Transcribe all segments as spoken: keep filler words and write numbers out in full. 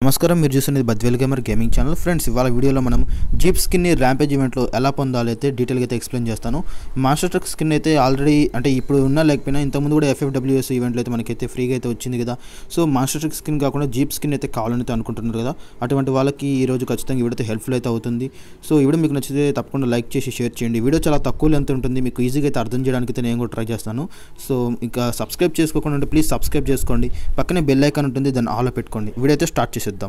నమస్కారం, మీరు చూస్తున్నది Badvel gamer gaming channel. Friends, ఇవాళ వీడియోలో మనం జీప్ స్కిన్ని ర్యాంపేజ్ ఈవెంట్లో ఎలా పొందాలో అయితే డీటెయిల్గా అయితే ఎక్స్ప్లెయిన్ చేస్తాను. మాస్టర్ ట్రక్ స్కిన్ అయితే ఆల్రెడీ అంటే ఇప్పుడు ఉన్నా లేకపోయినా ఇంతకుముందు కూడా ఎఫ్ఎఫ్డబ్ల్యూఎస్ ఈవెంట్లో అయితే మనకైతే ఫ్రీగా అయితే వచ్చింది కదా. సో మాస్టర్ ట్రక్ స్కిన్ కాకుండా జీప్ స్కిన్ అయితే కావాలని అయితే అనుకుంటున్నారు కదా. అటువంటి వాళ్ళకి ఈ రోజు ఖచ్చితంగా ఈ వీడియో హెల్ప్ఫుల్ అయితే అవుతుంది. సో ఈ వీడియో మీకు నచ్చితే తప్పకుండా లైక్ చేసి షేర్ చేయండి. వీడియో చాలా తక్కువ లెంత్ ఉంటుంది, మీకు ఈజీగా అయితే అర్థం చేయడానికి అయితే నేను కూడా ట్రై చేస్తాను. సో ఇంకా సబ్స్క్రైబ్ చేసుకోకుండా ఉంటే ప్లీజ్ సబ్స్క్రైబ్ చేసుకోండి. పక్కనే బెల్ ఐకాన్ ఉంటుంది, దాన్ని ఆల్లో పెట్టుకోండి. వీడియో అయితే స్టార్ట్ చేసేద్దాం.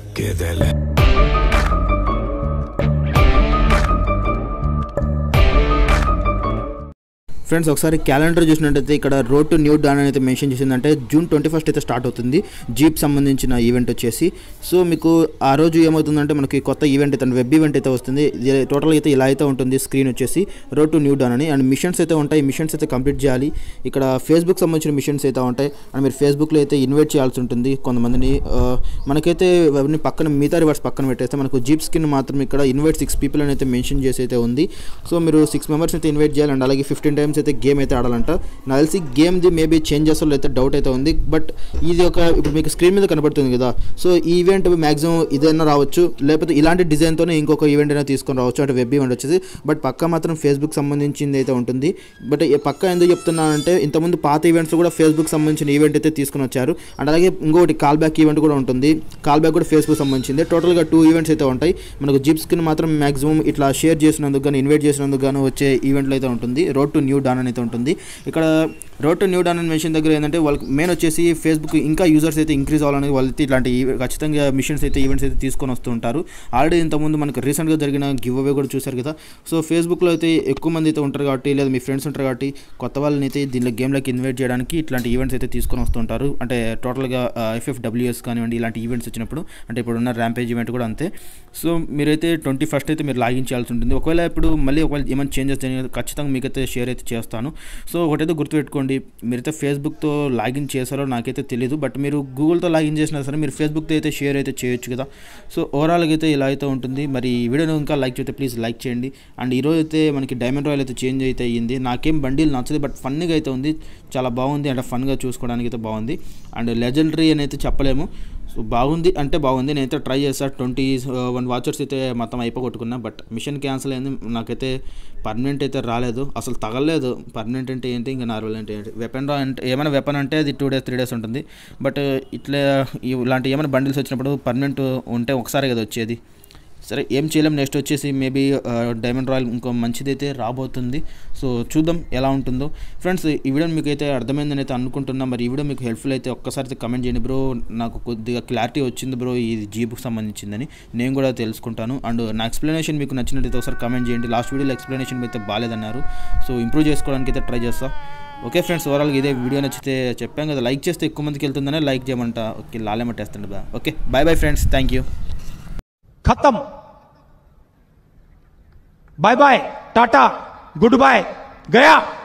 ఫ్రెండ్స్, ఒకసారి క్యాలెండర్ చూసినట్టయితే ఇక్కడ రోడ్ టు న్యూ డాన్ అయితే మెన్షన్ చేసిందంటే జూన్ ట్వంటీ ఫస్ట్ అయితే స్టార్ట్ అవుతుంది జీప్ సంబంధించిన ఈవెంట్ వచ్చేసి. సో మీకు ఆ రోజు ఏమవుతుందంటే మనకి కొత్త ఈవెంట్ అయితే వెబ్ ఈవెంట్ అయితే వస్తుంది. టోటల్ అయితే ఇలా అయితే ఉంటుంది స్క్రీన్ వచ్చేసి రోడ్ టు న్యూ డాన్ అని. అండ్ మిషన్స్ అయితే ఉంటాయి, మిషన్స్ అయితే కంప్లీట్ చేయాలి. ఇక్కడ ఫేస్బుక్ సంబంధించిన మిషన్స్ అయితే ఉంటాయి. అండ్ మీరు ఫేస్బుక్లో అయితే ఇన్వైట్ చేయాల్సి ఉంటుంది కొంతమందిని. మనకైతే అవన్నీ పక్కన మిగతా రివర్స్ పక్కన పెట్టేస్తే మనకు జీప్ స్కిన్ మాత్రం ఇక్కడ ఇన్వైట్ సిక్స్ పీపుల్ అని అయితే మెన్షన్ చేసి అయితే ఉంది. సో మీరు సిక్స్ మెంబర్స్ అయితే ఇన్వైట్ చేయాలి. అండ్ అలాగే ఫిఫ్టీన్ టైమ్స్ అయితే గేమ్ అయితే ఆడాలంట. నాకు తెలిసి గేమ్ది మేబీ చేంజ్ చేస్తాలో అయితే డౌట్ అయితే ఉంది. బట్ ఇది ఒక ఇప్పుడు మీకు స్క్రీన్ మీద కనబడుతుంది కదా. సో ఈ ఈవెంట్ మ్యాక్సిమం ఇదైనా రావచ్చు, లేకపోతే ఇలాంటి డిజైన్తోనే ఇంకొక ఈవెంట్ అయినా తీసుకొని రావచ్చు, అంటే వెబ్ ఈవెంట్ వచ్చేసి. బట్ పక్క మాత్రం ఫేస్బుక్ సంబంధించింది అయితే ఉంటుంది. బట్ పక్క ఎందుకు చెప్తున్నానంటే ఇంతకుముందు పాత ఈవెంట్స్ కూడా ఫేస్బుక్ సంబంధించిన ఈవెంట్ అయితే తీసుకొని వచ్చారు. అండ్ అలాగే ఇంకొకటి కాల్ బ్యాక్ ఈవెంట్ కూడా ఉంటుంది. కాల్ బ్యాక్ కూడా ఫేస్బుక్ సంబంధించింది. టోటల్గా టూ ఈవెంట్స్ అయితే ఉంటాయి. మనకు జీప్ స్కిన్ మాత్రం మ్యాక్సిమం ఇట్లా షేర్ చేసినందుకు కానీ ఇన్వైట్ చేసినందుకు కానీ వచ్చే ఈవెంట్లో అయితే ఉంటుంది. రోడ్ టు న్యూ డాన్ అయితే ఉంటుంది. ఇక్కడ రోడ్ టు న్యూ డాన్ అని మెన్షన్ దగ్గర ఏంటంటే వాళ్ళకి మెయిన్ వచ్చేసి ఫేస్బుక్ ఇంకా యూజర్స్ అయితే ఇంక్రీజ్ అవ్వాలని వాళ్ళైతే ఇట్లాంటి ఖచ్చితంగా మిషన్స్ అయితే ఈవెంట్స్ అయితే తీసుకొని వస్తూ ఉంటారు. ఆల్రెడీ ఇంతకుముందు మనకు రీసెంట్గా జరిగిన గివ్ అవే కూడా చూశారు కదా. సో ఫేస్బుక్లో అయితే ఎక్కువ మంది అయితే ఉంటారు కాబట్టి, లేదా మీ ఫ్రెండ్స్ ఉంటారు కాబట్టి కొత్త వాళ్ళని అయితే దీనిలో గేమ్లోకి ఇన్వైట్ చేయడానికి ఇట్లాంటి ఈవెంట్స్ అయితే తీసుకొని వస్తుంటారు. అంటే టోటల్గా ఎఫ్ఎఫ్డబ్ల్యూఎస్ కానివ్వండి, ఇలాంటి ఈవెంట్స్ వచ్చినప్పుడు, అంటే ఇప్పుడు ఉన్న ర్యాంపేజ్ ఈవెంట్ కూడా అంతే. సో మీరైతే ట్వంటీ ఫస్ట్ అయితే మీరు లాగిన్ చేయాల్సి ఉంటుంది. ఒకవేళ ఇప్పుడు మళ్ళీ ఒకవేళ ఏమైనా చేంజెస్ జరిగిన ఖచ్చితంగా మీకైతే షేర్ అయితే చేస్తాను. సో ఒకటైతే గుర్తుపెట్టుకోండి, మీరైతే ఫేస్బుక్తో లాగిన్ చేశారో నాకైతే తెలియదు. బట్ మీరు గూగుల్తో లాగిన్ చేసినా సరే మీరు ఫేస్బుక్తో అయితే షేర్ అయితే చేయొచ్చు కదా. సో ఓవరాల్గా అయితే ఇలా అయితే ఉంటుంది. మరి ఈ వీడియోను ఇంకా లైక్ చేస్తే ప్లీజ్ లైక్ చేయండి. అండ్ ఈరోజు అయితే మనకి డైమండ్ రాయల్ అయితే చేంజ్ అయితే అయ్యింది. నాకేం బండిల్ నచ్చదు, బట్ ఫన్గా అయితే ఉంది, చాలా బాగుంది. అంటే ఫన్గా చూసుకోవడానికి అయితే బాగుంది. అండ్ లెజెండరీ అని అయితే చెప్పలేము. సో బాగుంది అంటే బాగుంది. నేనైతే ట్రై చేస్తాను. ట్వంటీ వన్ వాచర్స్ అయితే మొత్తం అయిపోగొట్టుకున్నా. బట్ మిషన్ క్యాన్సిల్ అయింది. నాకైతే పర్మనెంట్ అయితే రాలేదు, అసలు తగలేదు. పర్మనెంట్ అంటే ఏంటి, ఇంకా నార్మల్ అంటే ఏంటి, వెపన్ రా అంటే ఏమైనా వెపన్ అంటే అది టూ డేస్ త్రీ డేస్ ఉంటుంది. బట్ ఇట్లా ఇలాంటి ఏమైనా బండిల్స్ వచ్చినప్పుడు పర్మనెంట్ ఉంటే ఒకసారి కదా వచ్చేది. సరే ఏం చేయలేం. నెక్స్ట్ వచ్చేసి మేబీ డైమండ్ రాయల్ ఇంకో మంచిదైతే రాబోతుంది. సో చూద్దాం ఎలా ఉంటుందో. ఫ్రెండ్స్, ఈ వీడియో మీకు అయితే అర్థమైందని అయితే అనుకుంటున్నా. మరి ఈ వీడియో మీకు హెల్ప్ఫుల్ అయితే ఒక్కసారి అయితే కమెంట్ చేయండి బ్రో. నాకు కొద్దిగా క్లారిటీ వచ్చింది బ్రో, ఇది జీబుకి సంబంధించిందని నేను కూడా తెలుసుకుంటాను. అండ్ నా ఎక్స్ప్లెనేషన్ మీకు నచ్చినట్టయితే ఒకసారి కమెంట్ చేయండి. లాస్ట్ వీడియోలో ఎక్స్ప్లెనేషన్ అయితే బాగాలేదన్నారు. సో ఇంప్రూవ్ చేసుకోవడానికి అయితే ట్రై చేస్తా. ఓకే ఫ్రెండ్స్, ఓవరాల్గా ఇదే వీడియో నచ్చితే చెప్పాం కదా, లైక్ చేస్తే ఎక్కువ మందికి వెళ్తుందనే లైక్ చేయమంట. ఓకే, లాలేమట్టేస్తాను బా. Okay, bye bye friends, thank you. खत्म, bye bye, ta ta, goodbye, गया.